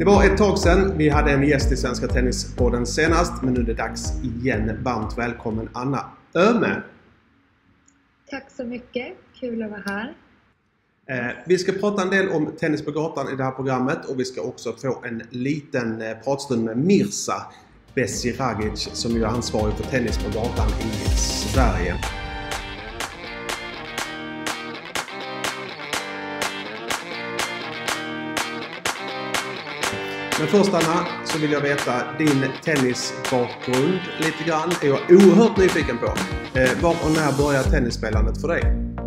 var ett tag sedan vi hade en gäst i Svenska Tennispodden senast, men nu är det dags igen. Varmt välkommen Anna Öhme. Tack så mycket, kul att vara här. Vi ska prata en del om tennis på gatan i det här programmet och vi ska också få en liten pratstund med Mirza Besiragic som är ansvarig för tennis på gatan i Sverige. Men först Anna, så vill jag veta din tennisbakgrund lite grann. Är jag oerhört nyfiken på. Var och när började tennisspelandet för dig?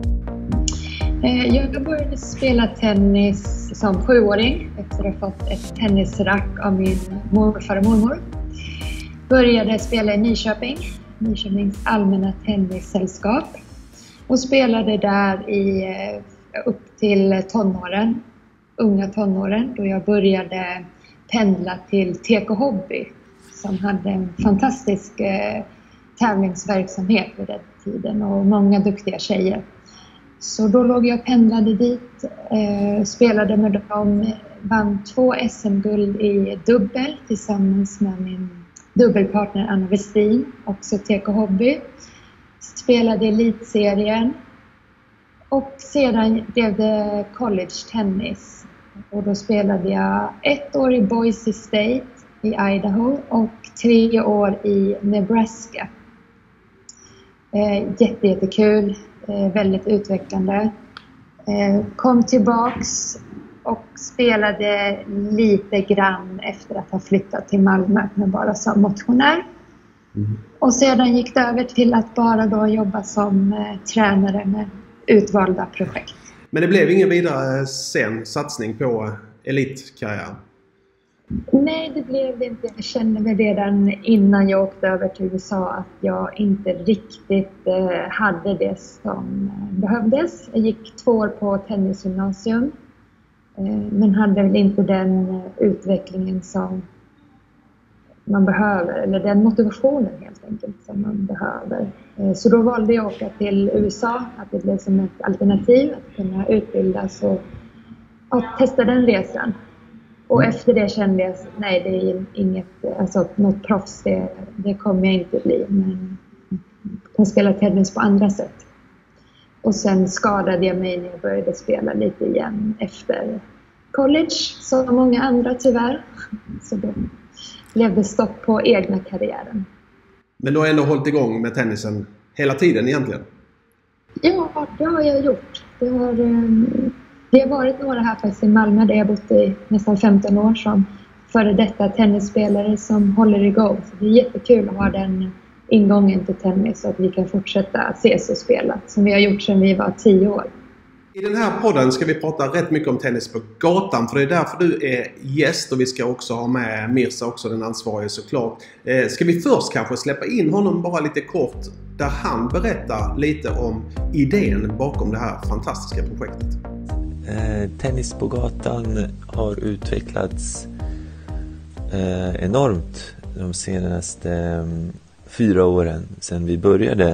Jag började spela tennis som 7-åring efter att ha fått ett tennisrack av min morfar och mormor. Började spela i Nyköpings allmänna tennissällskap. Och spelade där upp till unga tonåren, då jag började pendla till TK Hobby som hade en fantastisk tävlingsverksamhet vid den tiden och många duktiga tjejer. Så då låg jag och pendlade dit, spelade med dem, vann 2 SM-guld i dubbel tillsammans med min dubbelpartner Anna Westin, också TK Hobby. Spelade elitserien och sedan blev det college tennis. Och då spelade jag 1 år i Boise State i Idaho och 3 år i Nebraska. Jättekul, väldigt utvecklande. Kom tillbaks och spelade lite grann efter att ha flyttat till Malmö men bara som motionär. Och sedan gick det över till att bara då jobba som tränare med utvalda projekt. Men det blev ingen vidare satsning på elitkarriär? Nej, det blev det inte. Jag kände mig redan innan jag åkte över till USA att jag inte riktigt hade det som behövdes. Jag gick 2 år på tennisgymnasium men hade väl inte den utvecklingen som man behöver, eller den motivationen helt enkelt som man behöver. Så då valde jag att åka till USA, att det blev som ett alternativ att kunna utbildas och testa den resan. Och efter det kände jag, nej det är inget, alltså något proffs, det kommer jag inte bli, men jag kan spela tennis på andra sätt. Och sen skadade jag mig när jag började spela lite igen efter college, som många andra tyvärr. Så då blev det stopp på egna karriären. Men du har ändå hållit igång med tennisen hela tiden egentligen? Ja, det har jag gjort. Det har varit några här faktiskt i Malmö där jag bott i nästan 15 år som före detta tennisspelare som håller igång. Så det är jättekul att ha den ingången till tennis så att vi kan fortsätta ses och spela som vi har gjort sedan vi var 10 år. I den här podden ska vi prata rätt mycket om tennis på gatan, för det är därför du är gäst, och vi ska också ha med Mirza också, den ansvarige såklart. Ska vi först kanske släppa in honom bara lite kort där han berättar lite om idén bakom det här fantastiska projektet. Tennis på gatan har utvecklats enormt de senaste 4 åren sedan vi började.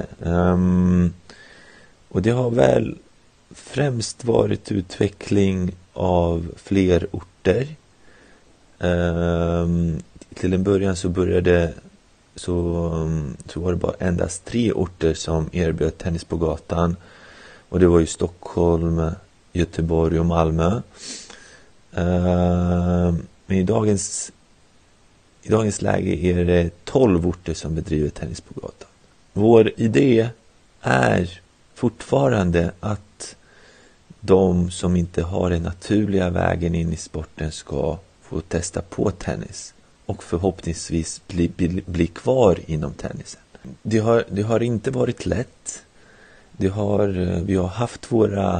Och det har väl främst varit utveckling av fler orter. Till en början så var det bara endast 3 orter som erbjöd tennis på gatan. Och det var ju Stockholm, Göteborg och Malmö. Men i dagens läge är det 12 orter som bedriver tennis på gatan. Vår idé är fortfarande att de som inte har den naturliga vägen in i sporten ska få testa på tennis och förhoppningsvis bli kvar inom tennisen. Det har inte varit lätt. Vi har haft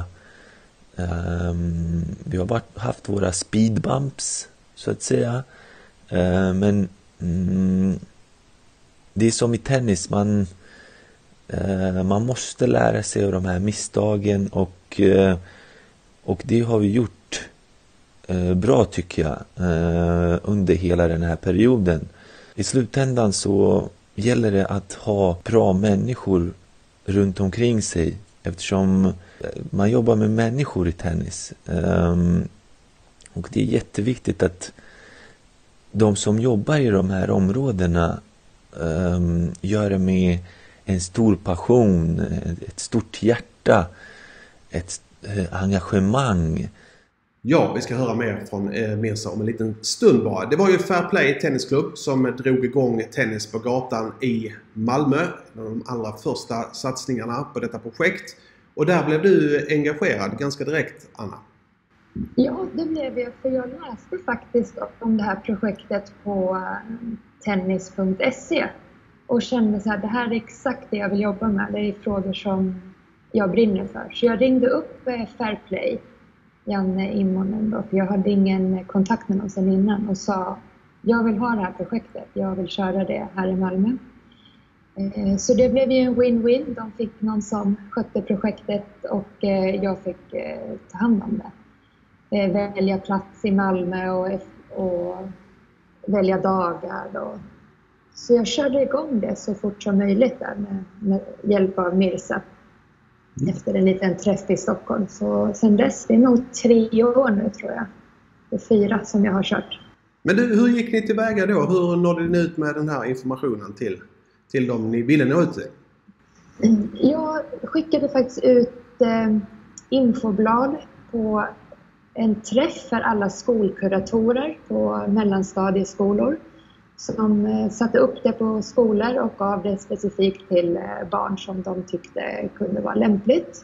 våra speedbumps så att säga. Men det är som i tennis, man måste lära sig av de här misstagen och det har vi gjort bra tycker jag under hela den här perioden. I slutändan så gäller det att ha bra människor runt omkring sig eftersom man jobbar med människor i tennis. Och det är jätteviktigt de som jobbar i de här områdena gör det med en stor passion, ett stort hjärta, ett engagemang. Ja, vi ska höra mer från Mirza om en liten stund bara. Det var ju Fair Play Tennisklubb som drog igång tennis på gatan i Malmö. De allra första satsningarna på detta projekt. Och där blev du engagerad ganska direkt, Anna. Ja, det blev jag, för jag läste faktiskt om det här projektet på tennis.se och kände så här, det här är exakt det jag vill jobba med. Det är frågor som jag brinner för. Så jag ringde upp Fair Play, Janne Immonen då, för jag hade ingen kontakt med någon sedan innan, och sa jag vill ha det här projektet, jag vill köra det här i Malmö. Så det blev ju en win-win. De fick någon som skötte projektet och jag fick ta hand om det. Välja plats i Malmö och välja dagar. Så jag körde igång det så fort som möjligt där med hjälp av Mirza. Efter en liten träff i Stockholm. Så sen dess, det är nog 3 år nu tror jag. Det är 4 som jag har kört. Men du, hur gick ni tillväga då? Hur nådde ni ut med den här informationen till dem ni ville nå ut till? Jag skickade faktiskt ut infoblad på en träff för alla skolkuratorer på mellanstadieskolor som satte upp det på skolor och gav det specifikt till barn som de tyckte kunde vara lämpligt.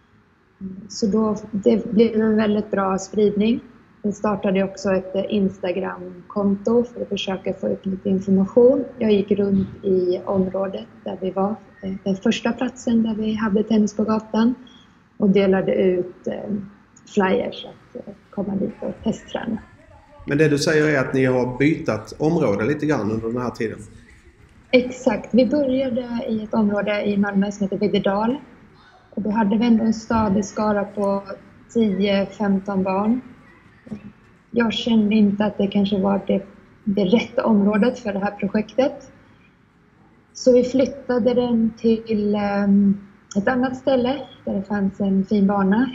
Så då det blev en väldigt bra spridning. Vi startade också ett Instagram-konto för att försöka få ut lite information. Jag gick runt i området där vi var, den första platsen där vi hade tennis på gatan, och delade ut flyers att komma dit och testträna. Men det du säger är att ni har bytt område lite grann under den här tiden? Exakt. Vi började i ett område i Malmö som heter Viddedal. Och då hade vi ändå en stadig skara på 10-15 barn. Jag kände inte att det kanske var det rätta området för det här projektet. Så vi flyttade den till ett annat ställe där det fanns en fin bana.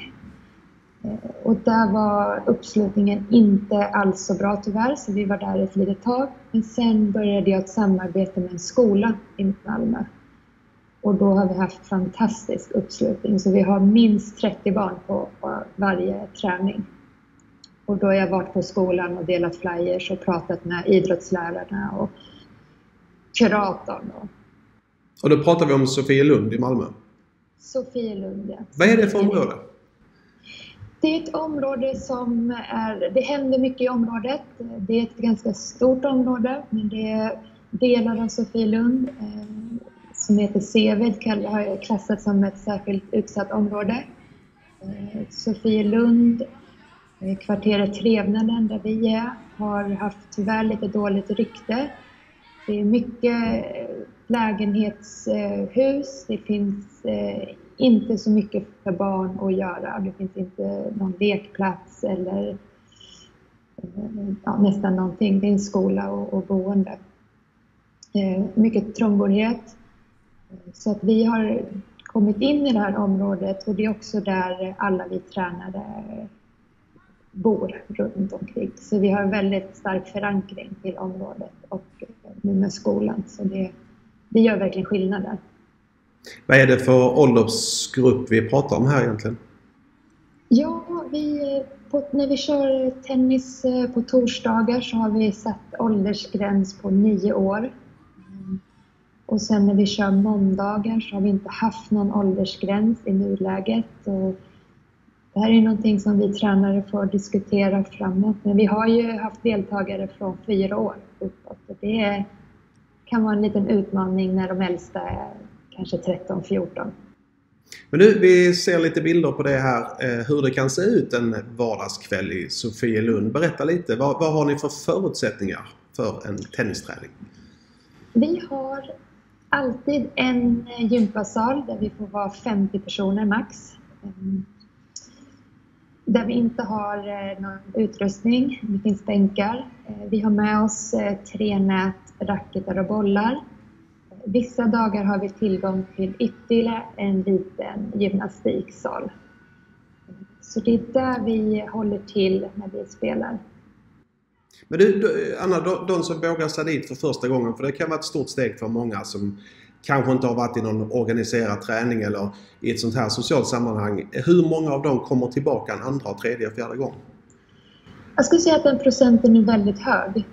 Och där var uppslutningen inte alls så bra tyvärr, så vi var där ett litet tag. Men sen började jag ett samarbete med en skola i Malmö. Och då har vi haft fantastisk uppslutning, så vi har minst 30 barn på varje träning. Och då har jag varit på skolan och delat flyers och pratat med idrottslärarna och kuratorn. Och då pratar vi om Sofielund i Malmö. Sofielund, ja. Vad är det för område? Det är ett område som det händer mycket i området. Det är ett ganska stort område, men det är delar av Sofielund som heter Seved, har klassats som ett särskilt utsatt område. Sofielund, kvarteret Trevnaden där vi är, har haft tyvärr lite dåligt rykte. Det är mycket lägenhetshus, det finns inte så mycket för barn att göra. Det finns inte någon lekplats eller nästan någonting. Det är en skola och boende. Mycket trångboddhet. Så att vi har kommit in i det här området, och det är också där alla vi tränare bor runt omkring. Så vi har en väldigt stark förankring till området och nu med skolan. Så det gör verkligen skillnad där. Vad är det för åldersgrupp vi pratar om här egentligen? Ja, när vi kör tennis på torsdagar så har vi satt åldersgräns på 9 år. Och sen när vi kör måndagar så har vi inte haft någon åldersgräns i nuläget. Och det här är någonting som vi tränare får diskutera framåt. Men vi har ju haft deltagare från 4 år uppåt. Och det kan vara en liten utmaning när de äldsta är kanske 13-14. Men du, vi ser lite bilder på det här, hur det kan se ut en vardagskväll i Sofielund. Berätta lite, vad har ni för förutsättningar för en tennisträning? Vi har alltid en gympasal där vi får vara 50 personer max. Där vi inte har någon utrustning, det finns bänkar. Vi har med oss 3 nät, racketar och bollar. Vissa dagar har vi tillgång till ytterligare en liten gymnastiksal. Så det är där vi håller till när vi spelar. Men Anna, de som vågar sig dit för första gången, för det kan vara ett stort steg för många som kanske inte har varit i någon organiserad träning eller i ett sånt här socialt sammanhang. Hur många av dem kommer tillbaka en andra, tredje och fjärde gång? Jag skulle säga att den procenten är väldigt hög.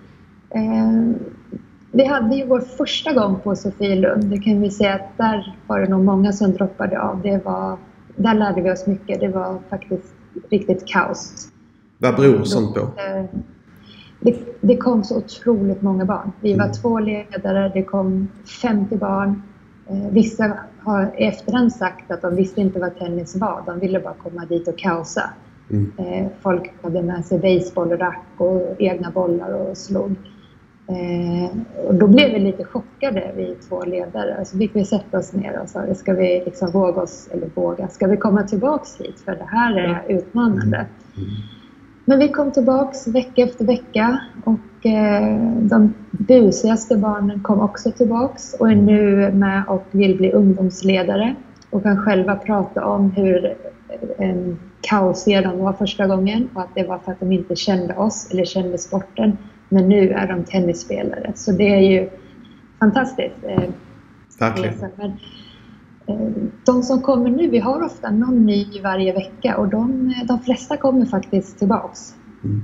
Vi hade ju vår första gång på Sofielund. Det kan vi säga att där var det nog många som droppade av. Där lärde vi oss mycket. Det var faktiskt riktigt kaos. Vad beror sånt på? Det kom så otroligt många barn. Vi var 2 ledare, det kom 50 barn. Vissa har i efterhand sagt att de visste inte vad tennis var. De ville bara komma dit och kaosa. Folk hade med sig baseballrack och egna bollar och slog. Och då blev vi lite chockade, vi 2 ledare. Så fick vi sätta oss ner och sa, ska vi liksom ska vi komma tillbaks hit? För det här är utmanande. Men vi kom tillbaks vecka efter vecka och de busigaste barnen kom också tillbaks och är nu med och vill bli ungdomsledare och kan själva prata om hur kaosiga de var första gången och att det var för att de inte kände oss eller kände sporten. Men nu är de tennisspelare, så det är ju fantastiskt. Verkligen. De som kommer nu, vi har ofta någon ny varje vecka och de flesta kommer faktiskt tillbaks.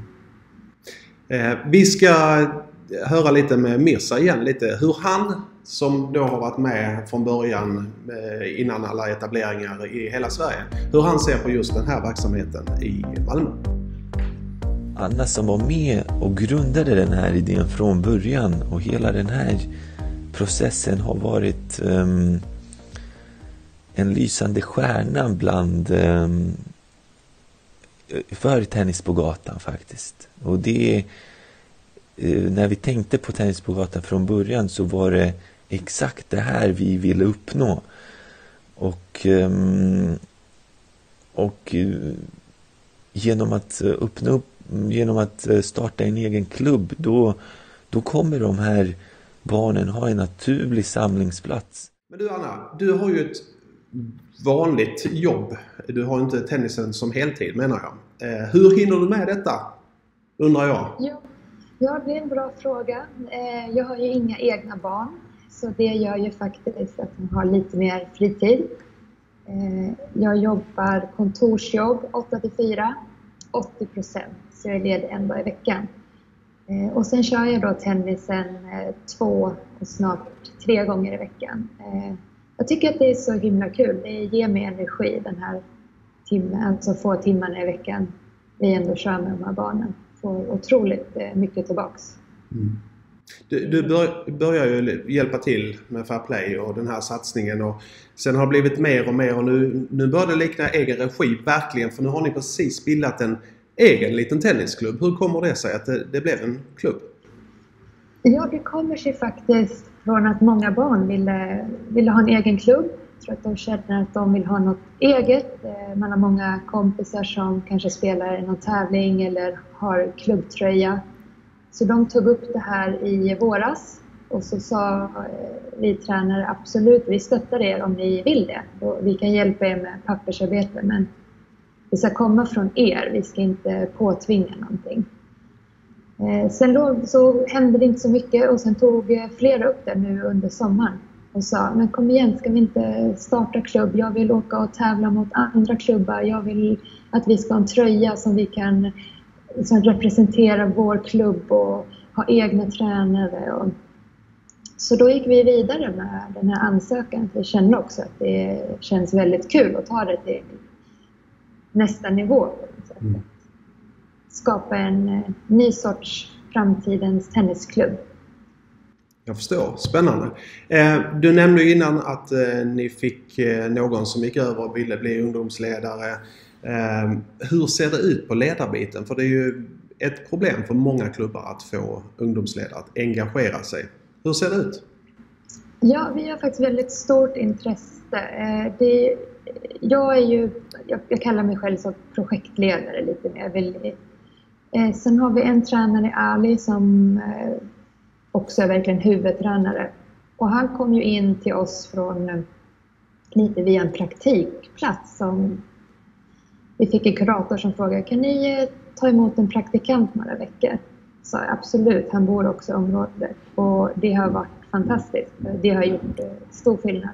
Vi ska höra lite med Mirza igen, hur han som då har varit med från början innan alla etableringar i hela Sverige, hur han ser på just den här verksamheten i Malmö. Anna som var med och grundade den här idén från början och hela den här processen har varit en lysande stjärna för tennis på gatan faktiskt. Och det när vi tänkte på tennis på gatan från början så var det exakt det här vi ville uppnå. Och genom att starta en egen klubb då kommer de här barnen ha en naturlig samlingsplats. Men du Anna, du har ju ett vanligt jobb. Du har inte tennisen som heltid menar jag. Hur hinner du med detta? Undrar jag. Ja, det är en bra fråga. Jag har ju inga egna barn. Så det gör ju faktiskt att man har lite mer fritid. Jag jobbar kontorsjobb 8-4, 80%. Så jag är ledig en dag i veckan. Och sen kör jag då tennisen 2 och snart 3 gånger i veckan. Jag tycker att det är så himla kul. Det ger mig energi den här timmen, alltså få timmarna i veckan. Vi ändå kör med de här barnen. Får otroligt mycket tillbaks. Du börjar ju hjälpa till med Fair Play och den här satsningen och sen har det blivit mer och mer och nu börjar det likna egen regi verkligen, för nu har ni precis bildat en egen liten tennisklubb. Hur kommer det sig att det blev en klubb? Ja, det kommer sig faktiskt från att många barn ville ha en egen klubb. Jag tror att de känner att de vill ha något eget. Man har många kompisar som kanske spelar i någon tävling eller har klubbtröja. Så de tog upp det här i våras och så sa vi tränare absolut, vi stöttar er om ni vill det. Och vi kan hjälpa er med pappersarbete, men det ska komma från er, vi ska inte påtvinga någonting. Sen så hände det inte så mycket och sen tog flera upp det nu under sommaren och sa, men kom igen, ska vi inte starta klubb? Jag vill åka och tävla mot andra klubbar. Jag vill att vi ska ha en tröja som vi kan som representerar vår klubb och ha egna tränare. Så då gick vi vidare med den här ansökan. Vi kände också att det känns väldigt kul att ta det till nästa nivå. Skapa en ny sorts framtidens tennisklubb. Jag förstår. Spännande. Du nämnde ju innan att ni fick någon som gick över och ville bli ungdomsledare. Hur ser det ut på ledarbiten? För det är ju ett problem för många klubbar att få ungdomsledare att engagera sig. Hur ser det ut? Ja, vi har faktiskt väldigt stort intresse. Jag kallar mig själv som projektledare lite mer. Sen har vi en tränare, Ali, som också är verkligen huvudtränare. Och han kom ju in till oss från lite via en praktikplats som vi fick en kurator som frågade, kan ni ta emot en praktikant några veckor? Så absolut, han bor också i området och det har varit fantastiskt. Det har gjort stor skillnad.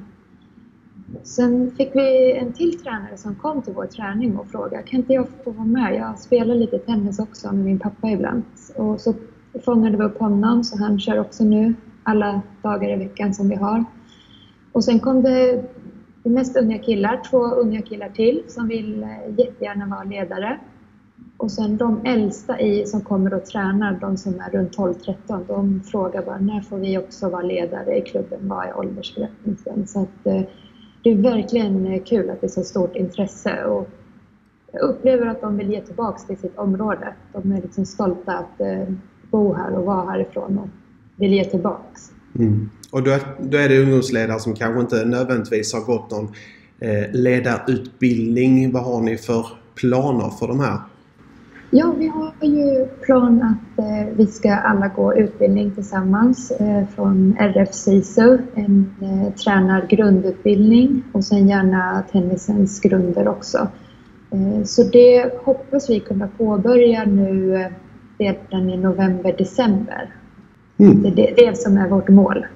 Sen fick vi en till tränare som kom till vår träning och frågade, kan inte jag få vara med? Jag spelar lite tennis också med min pappa ibland. Och så fångade vi upp honom, så han kör också nu alla dagar i veckan som vi har. Och sen kom det mest unga killar, 2 unga killar till som vill jättegärna vara ledare. Och sen de äldsta som kommer och tränar, de som är runt 12-13, de frågar bara, när får vi också vara ledare i klubben, vad är åldersgränsen? Så att det är verkligen kul att det är så stort intresse, och jag upplever att de vill ge tillbaka till sitt område. De är liksom stolta att bo här och vara härifrån och vill ge tillbaka. Mm. Och då är det ungdomsledare som kanske inte nödvändigtvis har gått någon ledarutbildning. Vad har ni för planer för de här? Ja, vi har ju plan att vi ska alla gå utbildning tillsammans från RF SISU, en tränargrundutbildning och sen gärna tennisens grunder också. Så det hoppas vi kunna påbörja nu redan i november-december. Det är det som är vårt mål.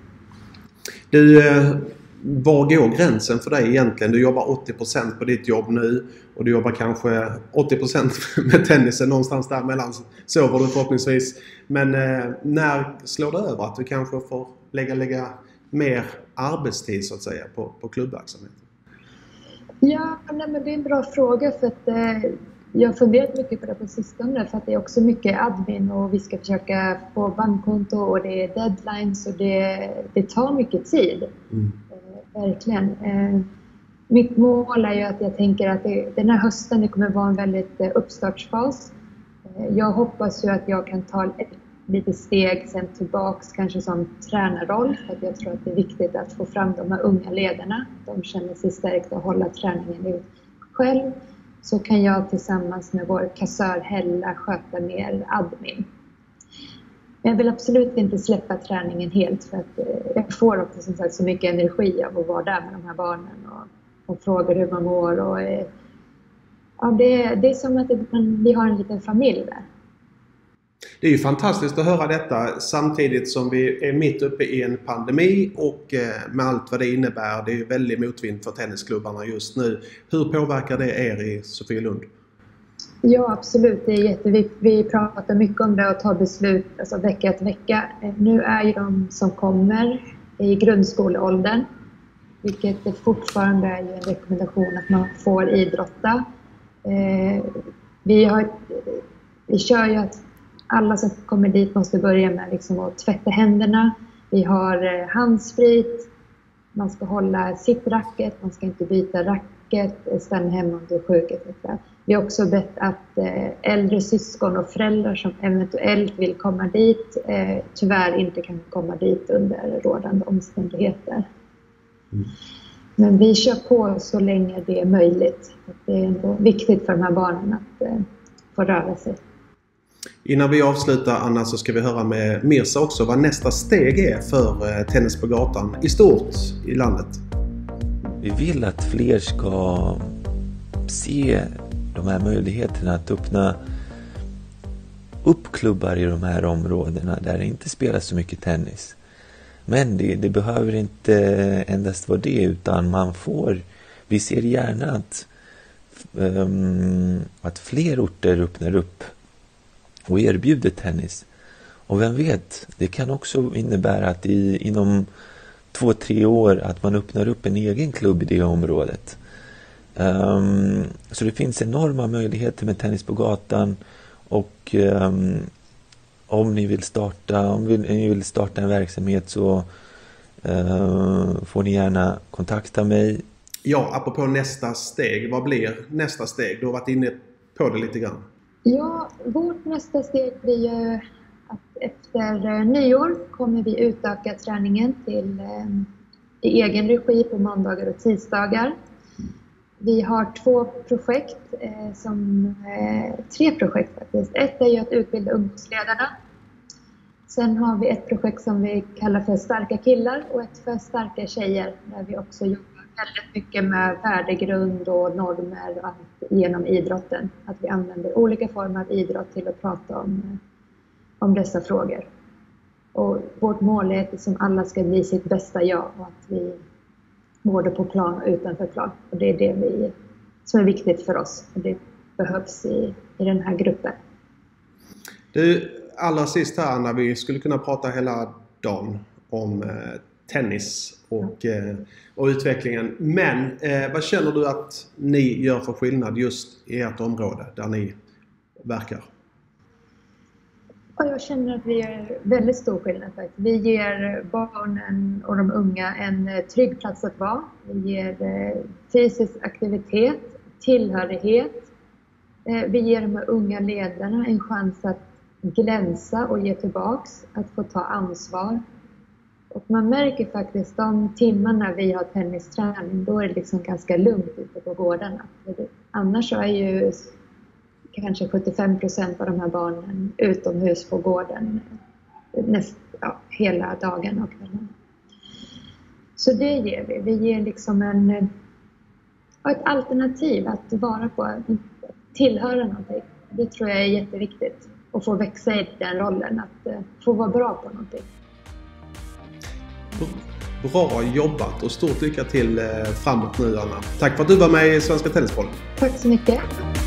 Du, var går gränsen för dig egentligen? Du jobbar 80% på ditt jobb nu och du jobbar kanske 80% med tennisen, någonstans där mellan, sover du förhoppningsvis. Men när slår det över att du kanske får lägga mer arbetstid så att säga på klubbverksamheten? Ja, men det är en bra fråga, för att jag har funderat mycket på det på sistone, för att det är också mycket admin och vi ska försöka få bankkonto och det är deadlines och det tar mycket tid. Verkligen. Mitt mål är ju att jag tänker att den här hösten det kommer vara en väldigt uppstartsfas. Jag hoppas ju att jag kan ta ett litet steg sen tillbaks kanske som tränarroll, för att jag tror att det är viktigt att få fram de här unga ledarna. De känner sig stärkta och hålla träningen ut själv. Så kan jag tillsammans med vår kassör Hella sköta mer admin. Men jag vill absolut inte släppa träningen helt, för att jag får också som sagt så mycket energi av att vara där med de här barnen och frågar hur man mår. Och, ja, det är som att vi har en liten familj där. Det är ju fantastiskt att höra detta samtidigt som vi är mitt uppe i en pandemi och med allt vad det innebär. Det är ju väldigt motvind för tennisklubbarna just nu. Hur påverkar det er i Sofielund? Ja, absolut. Det är jätteviktigt. Vi pratar mycket om det och tar beslut alltså vecka till vecka. Nu är ju de som kommer i grundskoleåldern, vilket fortfarande är ju en rekommendation att man får idrotta. Vi kör ju att alla som kommer dit måste börja med liksom att tvätta händerna. Vi har handsprit. Man ska hålla sitt racket. Man ska inte byta racket. Stanna hemma om du är sjuk. Vi har också bett att äldre syskon och föräldrar som eventuellt vill komma dit tyvärr inte kan komma dit under rådande omständigheter. Men vi kör på så länge det är möjligt. Det är ändå viktigt för de här barnen att få röra sig. Innan vi avslutar, Anna, så ska vi höra med Mirza också vad nästa steg är för tennis på gatan i stort i landet. Vi vill att fler ska se de här möjligheterna att öppna upp klubbar i de här områdena där det inte spelas så mycket tennis. Men det behöver inte endast vara det, utan vi ser gärna att fler orter öppnar upp och erbjuder tennis. Och vem vet, det kan också innebära att inom 2-3 år att man öppnar upp en egen klubb i det området. Så det finns enorma möjligheter med tennis på gatan, och om ni vill starta en verksamhet så får ni gärna kontakta mig. Ja, apropå nästa steg, vad blir nästa steg? Du har varit inne på det lite grann. Ja, vårt nästa steg blir ju att efter nyår kommer vi utöka träningen till i egen regi på måndagar och tisdagar. Vi har 3 projekt faktiskt. Ett är ju att utbilda ungdomsledarna. Sen har vi ett projekt som vi kallar för starka killar och ett för starka tjejer, där vi också jobbar väldigt mycket med värdegrund och normer och allt genom idrotten. Att vi använder olika former av idrott till att prata om dessa frågor. Och vårt mål är att liksom alla ska bli sitt bästa jag, och att vi både på plan och utanför plan. Och det är det som är viktigt för oss, och det behövs i den här gruppen. Du, allra sist här, när vi skulle kunna prata hela dagen om tennis och utvecklingen. Men vad känner du att ni gör för skillnad just i ert område där ni verkar? Och jag känner att vi gör väldigt stor skillnad faktiskt. Vi ger barnen och de unga en trygg plats att vara. Vi ger fysisk aktivitet, tillhörighet. Vi ger de unga ledarna en chans att glänsa och ge tillbaks, att få ta ansvar. Och man märker faktiskt de timmarna vi har tennisträning, då är det liksom ganska lugnt ute på gårdarna. Annars så är ju kanske 75% av de här barnen utomhus på gården hela dagen och kvällen. Så det ger vi. Vi ger liksom ett alternativ att vara på, att tillhöra någonting. Det tror jag är jätteviktigt. Att få växa i den rollen, att få vara bra på någonting. Bra jobbat och stort lycka till framåt nu, Anna. Tack för att du var med i Svenska Tennispodden. Tack så mycket.